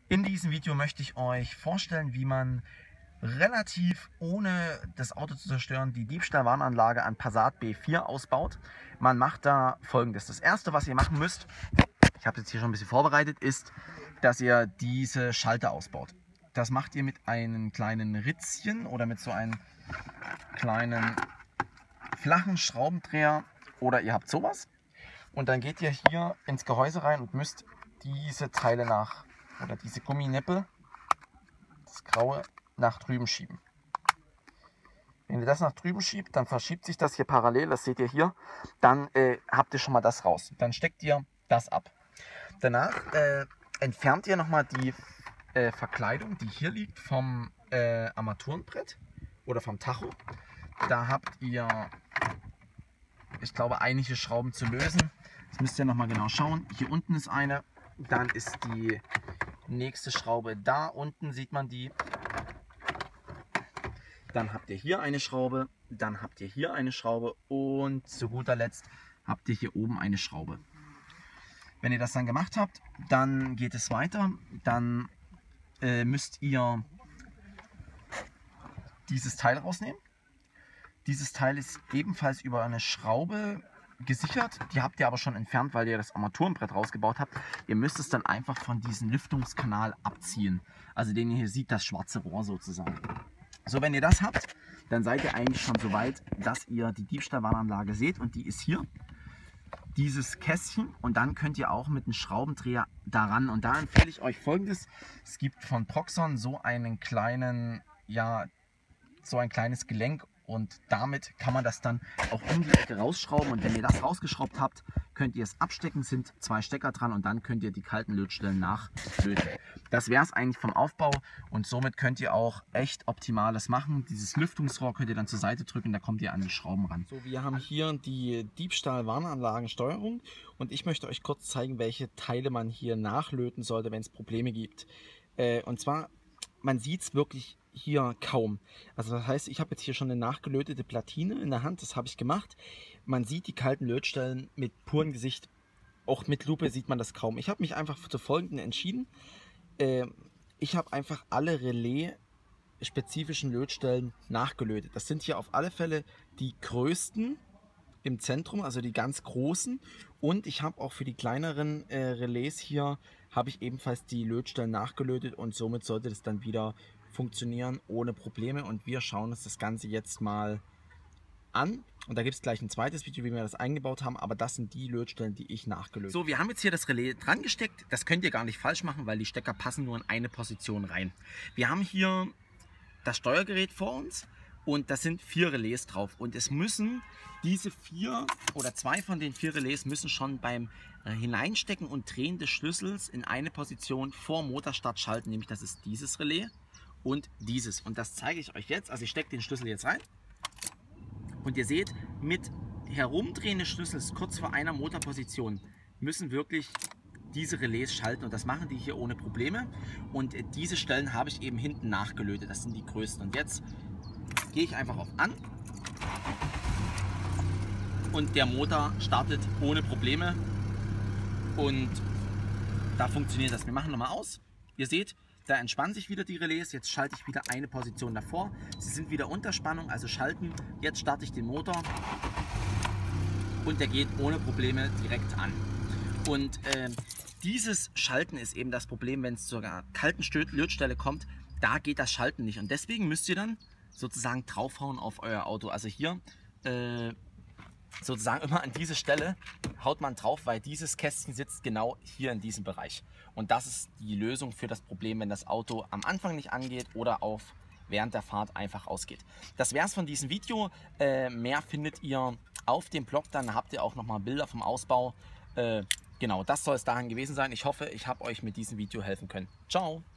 In diesem Video möchte ich euch vorstellen, wie man relativ ohne das Auto zu zerstören die Diebstahlwarnanlage an Passat B4 ausbaut. Man macht da Folgendes. Das erste, was ihr machen müsst, ich habe jetzt hier schon ein bisschen vorbereitet, ist, dass ihr diese Schalter ausbaut. Das macht ihr mit einem kleinen Ritzchen oder mit so einem kleinen flachen Schraubendreher oder ihr habt sowas. Und dann geht ihr hier ins Gehäuse rein und müsst diese Teile oder diese Gumminippel, das graue, nach drüben schieben. Wenn ihr das nach drüben schiebt, dann verschiebt sich das hier parallel, das seht ihr hier, dann habt ihr schon mal das raus. Dann steckt ihr das ab. Danach entfernt ihr nochmal die Verkleidung, die hier liegt vom Armaturenbrett oder vom Tacho. Da habt ihr, ich glaube, einige Schrauben zu lösen. Das müsst ihr nochmal genau schauen. Hier unten ist eine, dann ist die nächste Schraube da unten, sieht man die. Dann habt ihr hier eine Schraube, dann habt ihr hier eine Schraube und zu guter Letzt habt ihr hier oben eine Schraube. Wenn ihr das dann gemacht habt, dann geht es weiter. Dann müsst ihr dieses Teil rausnehmen. Dieses Teil ist ebenfalls über eine Schraube gesichert. Die habt ihr aber schon entfernt, weil ihr das Armaturenbrett rausgebaut habt. Ihr müsst es dann einfach von diesem Lüftungskanal abziehen. Also den ihr hier seht, das schwarze Rohr sozusagen. So, wenn ihr das habt, dann seid ihr eigentlich schon so weit, dass ihr die Diebstahlwarnanlage seht. Und die ist hier, dieses Kästchen. Und dann könnt ihr auch mit einem Schraubendreher daran. Und da empfehle ich euch Folgendes. Es gibt von Proxxon so einen kleinen, ja, so ein kleines Gelenk. Und damit kann man das dann auch um die Ecke rausschrauben. Und wenn ihr das rausgeschraubt habt, könnt ihr es abstecken. Es sind 2 Stecker dran und dann könnt ihr die kalten Lötstellen nachlöten. Das wäre es eigentlich vom Aufbau. Und somit könnt ihr auch echt Optimales machen. Dieses Lüftungsrohr könnt ihr dann zur Seite drücken, da kommt ihr an die Schrauben ran. So, wir haben hier die Diebstahlwarnanlagensteuerung. Und ich möchte euch kurz zeigen, welche Teile man hier nachlöten sollte, wenn es Probleme gibt. Und zwar, man sieht es wirklich hier kaum. Also das heißt, ich habe jetzt hier schon eine nachgelötete Platine in der Hand, das habe ich gemacht. Man sieht die kalten Lötstellen mit purem Gesicht, auch mit Lupe sieht man das kaum. Ich habe mich einfach zu folgendem entschieden. Ich habe einfach alle Relais-spezifischen Lötstellen nachgelötet. Das sind hier auf alle Fälle die größten im Zentrum, also die ganz großen. Und ich habe auch für die kleineren Relais hier, habe ich ebenfalls die Lötstellen nachgelötet und somit sollte das dann wieder funktionieren ohne Probleme. Und wir schauen uns das Ganze jetzt mal an. Und da gibt es gleich ein zweites Video, wie wir das eingebaut haben. Aber das sind die Lötstellen, die ich nachgelötet habe. So, wir haben jetzt hier das Relais dran gesteckt. Das könnt ihr gar nicht falsch machen, weil die Stecker passen nur in eine Position rein. Wir haben hier das Steuergerät vor uns. Und da sind 4 Relais drauf. Und es müssen diese 4 oder 2 von den 4 Relais müssen schon beim Hineinstecken und Drehen des Schlüssels in eine Position vor Motorstart schalten. Nämlich das ist dieses Relais und dieses. Und das zeige ich euch jetzt. Also ich stecke den Schlüssel jetzt rein. Und ihr seht, mit Herumdrehen des Schlüssels kurz vor einer Motorposition müssen wirklich diese Relais schalten. Und das machen die hier ohne Probleme. Und diese Stellen habe ich eben hinten nachgelötet. Das sind die größten. Und jetzt gehe ich einfach auf An und der Motor startet ohne Probleme und da funktioniert das. Wir machen nochmal aus. Ihr seht, da entspannen sich wieder die Relais. Jetzt schalte ich wieder eine Position davor. Sie sind wieder unter Spannung, also schalten. Jetzt starte ich den Motor und der geht ohne Probleme direkt an. Und dieses Schalten ist eben das Problem, wenn es zur kalten Lötstelle kommt. Da geht das Schalten nicht und deswegen müsst ihr dann sozusagen draufhauen auf euer Auto. Also hier sozusagen immer an diese Stelle haut man drauf, weil dieses Kästchen sitzt genau hier in diesem Bereich. Und das ist die Lösung für das Problem, wenn das Auto am Anfang nicht angeht oder während der Fahrt einfach ausgeht. Das wäre es von diesem Video. Mehr findet ihr auf dem Blog, dann habt ihr auch nochmal Bilder vom Ausbau. Genau, das soll es daran gewesen sein. Ich hoffe, ich habe euch mit diesem Video helfen können. Ciao!